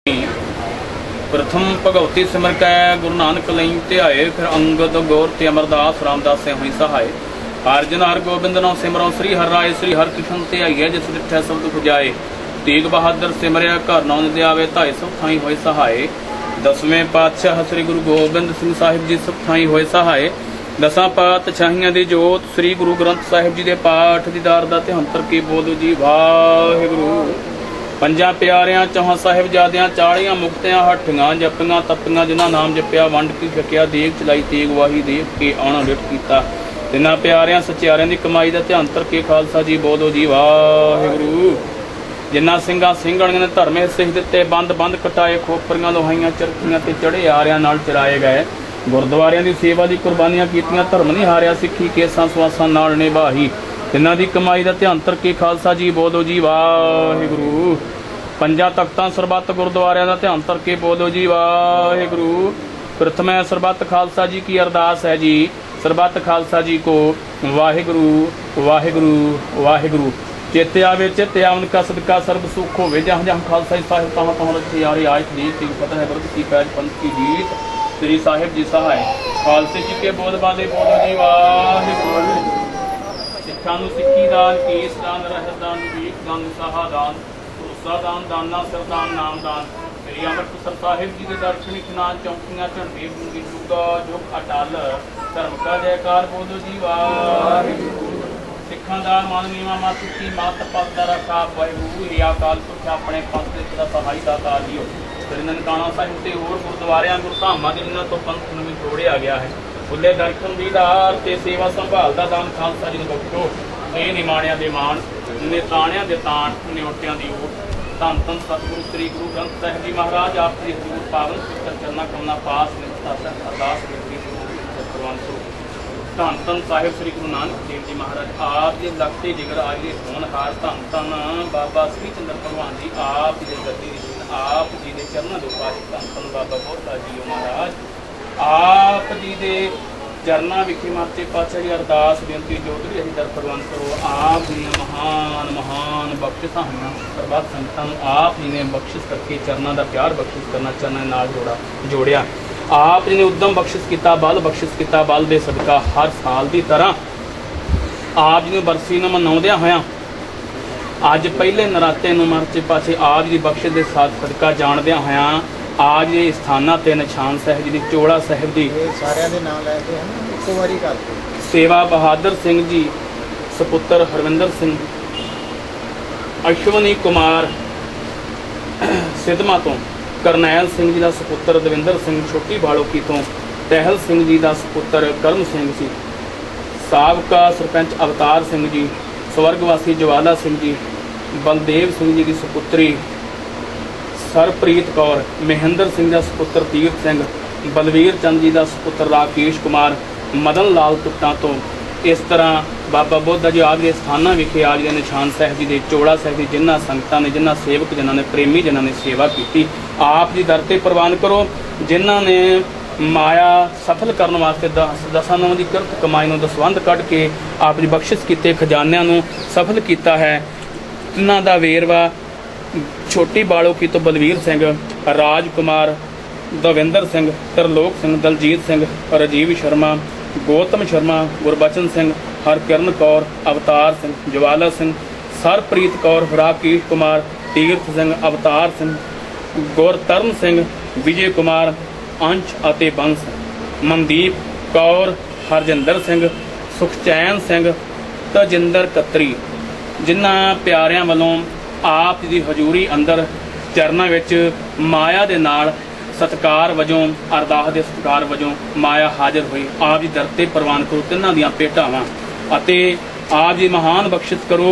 प्रथम भगवती सिमर कै गुरु नानक लई ध्याए, फिर अंगद गौर ते अमरदास रामदास से हुई सहाय। अर्जन हर गोबिंद नौ सिमरो, श्री हर राय श्री हर कृष्ण ध्याइए, जिस डिठै सब दुख जाए। तेग बहादुर सिमरिया, घर नौ निधि आवे, धाई सब थाई होए सहाय। दसवें पातशाह श्री गुरु गोबिंद सिंह साहिब जी सब थाई होए सहाय। दसां पातशाहियां दी जोत श्री गुरु ग्रंथ साहिब जी दे पाठ दीदार दा ध्यानतर की बोलो जी वाहिगुरू। पंजा प्यारियां चौहां साहिबजादियां, 40 मुक्तियां हठियां, जपियां तपियां, जिन्हां नाम जपिया वंड की छकिया, देख चलाई तेग वाही देख के आना विट कीता। तिन्हां प्यारियां सचियारियां दी कमाई दा ध्यानतर के खालसा जी बोलो जी वाहिगुरू। जिन्हां ਸਿੰਘਾਂ ਸਿੰਘਣੀਆਂ ने धर्म हिस्से दिते, बंद बंद कटाए, खोपरियां लोहाइयां चरखियां ते चढ़े आरियां नाल चराए गए। गुरद्वारियां दी सेवा दी कुर्बानियां कीतियां, धर्म नहीं हारिया, सिੱਖੀ केसां सुआसां नाल निभाही। तिन्हां दी कमाई दा ध्यानतर के खालसा जी बोलो जी वाहिगुरू। पंजा तख्तां सरबत गुरुद्वारियां दा ध्यानतर के बोलो जी वाहिगुरू। प्रथम सरबत खालसा जी की अरदास है जी, सरबत खालसा जी को वाहिगुरू वाहिगुरू वाहिगुरू। चेते आवे चित्ते आवन का सदका सर्ब सुख होवे, जहाँ जहाँ खालसा जी साहिब तहाँ तहाँ रखे यारे आज देख की फतह है बरद की पैज पंथ की जीत, श्री साहिब जी सहाय। खालसे जी के बोल बादे बोलो जी वाहिगुरू। सिक्खा नूं सिक्खी दान, केस दान, रहत दान, विवेक दान, साहा दान, भरोसा दान, दाना सरदान नाम दान। श्री अमृतसर साहिब जी के दर्शन इशनान, चौकियां झंडे बूंदी जुगा जुग अटल, धर्म का जयकार बोलो जी वाहिगुरू। सिखां दा मन नीवा मत की मत पलदा रखा, वाहिगुरू हे अकाल पुरख अपने पंथ दे सदा सहाय दाता जीओ। श्री ननकाना साहिब ते होर गुरुद्वारियां गुरधामां दे जिन्हां तो पंथ नूं भी जोड़िया गया है, खुले दर्शन दीदार ते सेवा संभाल दा दान खालसा जी नूं बख्शो। ये निमाणिया दे मान, निताणिया दे ताण, न्योटियां दी ओट। धन धन सतगुरु श्री गुरु ग्रंथ साहिब जी महाराज आप जी हजूर पावन पवित्र चरना कमना पास निष्ठा अरदास बेनती करवान करो। धन धन साहिब श्री गुरु नानक देव जी महाराज आप जी लगते जिगर आज दे होनहार, धन धन बाबा श्री चंद्र भगवान जी आप जी गद्दी आप जी के चरणों के पास, धन धन बाबा बोधा जी महाराज आप जी के चरणों विखे माते पातशाह जी अरदास बेनती जोधरी अही दर प्रवान करो। आप जी ने महान महान बख्शिशां होईयां सरबत संगतां नूं आप जी ने बख्शिश करके चरणों का प्यार बख्शिश करना चरणों नाल जोड़िया। आप जी ने उद्यम बख्शिश किया, बल बख्शिश किया, बल दे सदका हर साल की तरह आप जी ने बरसी नूं मनाउंदियां होइयां अज पहले नराते नूं मरचे पासे आप जी बख्शिश के साथ सदका जाणदियां होइयां आज ये स्थाना ते निशान साहिब जी, चोड़ा साहिब जी सेवा बहादुर सिंह जी सपुत्र हरविंदर सिंह, अश्वनी कुमार सिद्धमा तो करनैल सिंह जी का सपुत्र दविंदर सिंह छोटी बालोकी तो टहल सिंह जी का सपुत्र करम सिंह जी, साबका सरपंच अवतार सिंह जी, स्वर्गवासी जवाला सिंह जी, बलदेव सिंह जी की सपुत्री सरप्रीत कौर, महेंद्र सिंह का सपुत्र तीर्थ सिंह, बलवीर चंद जी का सपुत्र राकेश कुमार, मदन लाल टुट्टा तो इस तरह बाबा बोधा जी आज के स्थाना विखे आज के निशान साहिब जी के चोड़ा साहिब जी जिन्होंने संगतां ने, जिन्होंने सेवक जिन्होंने प्रेमी जिन्होंने सेवा की आप जी दर ते प्रवान करो। जिन्होंने माया सफल करने वास्ते दसां नौ की किरत कमाई नूं दसवंध कढ़ के आप जी बख्शिश किए खजानियां नूं सफल किया है, तिन्हां दा वेरवा छोटी बालोकी तो बलवीर सिंह, राज कुमार, दविंदर सिंह, तरलोक सिंह, दलजीत सिंह, राजीव शर्मा, गौतम शर्मा, गुरबचन सिंह, हरकिरण कौर, अवतार सिंह, जवाला सिंह, सरप्रीत कौर, राकेश कुमार, तीर्थ सिंह, अवतार सिंह, गुरतरण सिंह, विजय कुमार, अंश अते बंस, मनदीप कौर, हरजिंदर सिंह, सुखचैन सिंह, तजिंदर कतरी, जिन्हां प्यारियां वालों आप जी हजूरी अंदर चरणों विच माया दे नाल सत्कार वजों अरदास के सत्कार वजों माया हाजिर हुई। आप जी दर ते प्रवान करो तिन्हां दियां भेटावां अते आप जी महान बख्शिश करो।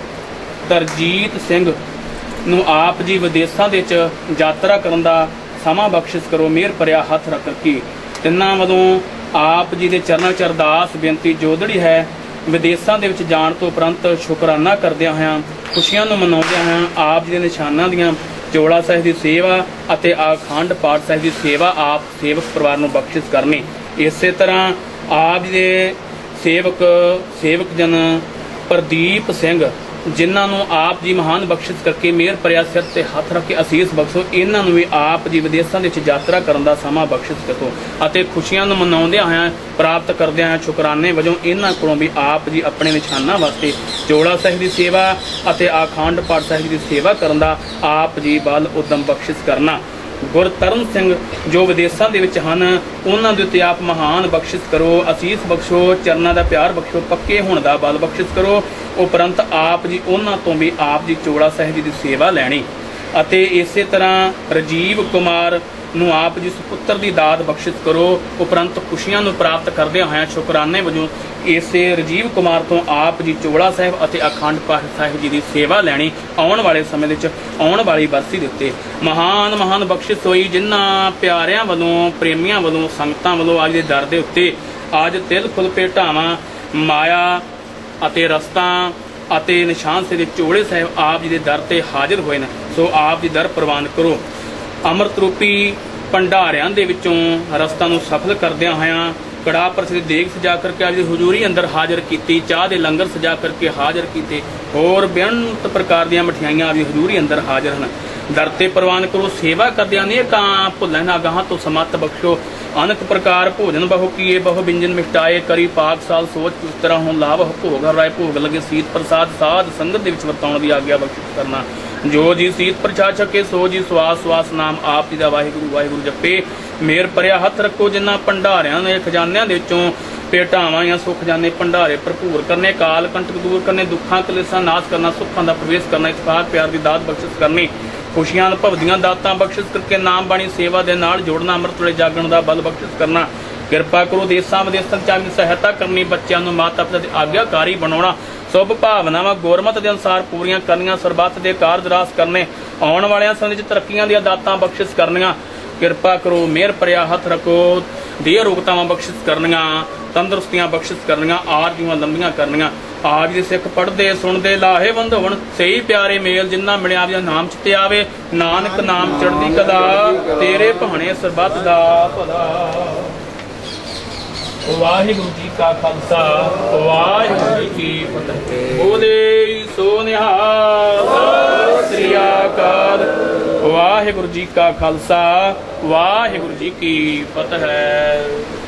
तरजीत सिंह नूं आप जी विदेशां दे विच यात्रा करन दा समां बख्शिश करो, मेहर भरिया हथ रख के तिन्हां वलों आप जी के चरणों च अरदास बेनती जोदड़ी है। विदेशां दे विच जाण तो उपरंत शुकराना करदियां होइयां खुशियां नूं मनाउंदियां होइयां आप जी के निशानां दियां चोड़ा साहिब की सेवा अते अखंड पाठ साहिब की सेवा आप सेवक परिवार नूं बख्शिश करनी। इस तरह आप जी के सेवक जन प्रदीप सिंह जिन्हां नूं आप जी महान बख्शिश करके मेहर भरिया सिर ते हथ रख के असीस बख्शो। इन्हां नूं भी आप जी विदेशां दे विच यात्रा करन दा समां बख्शिश करो अते खुशियां नूं मनाउंदिआं होइआं प्राप्त करदिआं होइआं शुकराने वजों इन्हां कोलों भी आप जी अपने निशानां वास्ते चोला साहिब दी सेवा अते आखंड पाठ साहिब दी सेवा करन दा आप जी बल उदम बख्शिश करना। गुरतरण सिंह जो विदेशों के विच हन उन्हां दे उत्ते आप महान बख्शिश करो, असीस बख्शो, चरना का प्यार बख्शो, पक्के होने का बल बख्शिश करो। उपरंत आप जी उन्हां तो भी आप जी चोला साहिब जी की सेवा लैनी अते इसे तरह राजीव कुमार नूं आप जी सुपुत्र की दात बख्शिश करो। उपरंत खुशियां नूं प्राप्त करदे होए शुकराने वजों इसे राजीव कुमार तो आप जी चोला साहिब अते अखंड पाठ साहिब जी की सेवा लैनी आने वाले समय विच आने वाली बरसी दे उत्ते महान महान बख्शिश होई जिन्हां प्यारिਆਂ ਵੱਲੋਂ प्रेमियां ਵੱਲੋਂ संगतां ਵੱਲੋਂ आज दे दर दे उत्ते आज तिल फुल भेटावां माया अते रस्तां अते निशान से चोले साहिब आप जी के दर ते हाजिर होए ने। सो आप जी दर प्रवान करो। अमृत रूपी भंडारिਆਂ ਦੇ ਵਿੱਚੋਂ रस्ता ਨੂੰ सफल करदिआं होइआं कड़ा प्रसिद्ध देग सजा करके आप जी हजूरी अंदर हाजिर की, चाह के लंगर सजा करके हाजिर किए, होर बेअंत प्रकार दी मठियाइयां आप जी हजूरी अंदर हाजिर हैं। दरते प्रवान करो सेवा करदिआं नेकां भुल्लां ना गाहां तो समत बख्शो। अनक प्रकार भोजन बहु किए बहु व्यंजन मिटाए करी पाक साल सोच किस तरह हों लाभ भोग राय भोग लगे सीत प्रसाद साध संगत दे विच वरताउण दी आग्या बख्शिश करना। जो जी सीत प्रसाद छके सो जी स्वास स्वास नाम आप जी दा वाहिगुरू वाहिगुरू जपे। मेहर भरिया हथ रखो जिन्हां भंडारिਆਂ ਦੇ खजानिਆਂ ਦੇ ਵਿੱਚੋਂ पेटावां या सुख जाने भंडारे भरपूर करने, काल कंटक दूर करने, दुखा कलेसा नाश करना, सुखां का प्रवेश करना, इतफाक प्यार की दात बख्शिश करनी, खुशियां भवदियां दातां बख्शिश करके नाम बाणी सेवा दे नाल जोड़ना, अमृत वेले जागण दा बल बख्शिश करना। किरपा करो देसां विदेसां च आवी सहायता करनी, बच्चों को माता पिता के आग्याकारी बनाउणा, शुभ भावनावां गुरमत के अनुसार पूरियां करनियां, सरबत के कारज रास करने, आउण वालियां समय च तरक्कियां दी दातां बख्शिश करनियां। किरपा करो मेहर भरिया हथ रखो, देह रोगतावां बख्शिश करनियां, तंदुरुस्तियां बख्शिश करनियां, आरजूआं लंबियां करनियां। आप जी सिख पढ़दे सुनदे लाहे वंधोण सही प्यारे मेल जिन्ना मिलिया आप जी नाम चिते आवे, नानक नाम चढ़दी कला तेरे भाणे सरबत दा भला। वाहिगुरू जी का खालसा वाहिगुरू जी की फतेह। बोले सो निहाल सत श्री अकाल। वाहिगुरू जी का खालसा वाहिगुरू जी की फतेह।